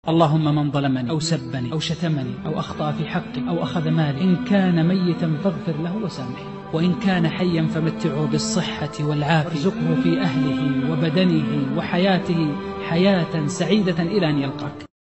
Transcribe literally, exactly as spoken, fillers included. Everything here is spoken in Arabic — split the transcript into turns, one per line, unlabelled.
اللهم من ظلمني أو سبني أو شتمني أو أخطأ في حقي أو أخذ مالي، إن كان ميتا فاغفر له وسامحه، وإن كان حيا فمتعه بالصحة والعافية، وارزقه في أهله وبدنه وحياته حياة سعيدة إلى أن يلقاك.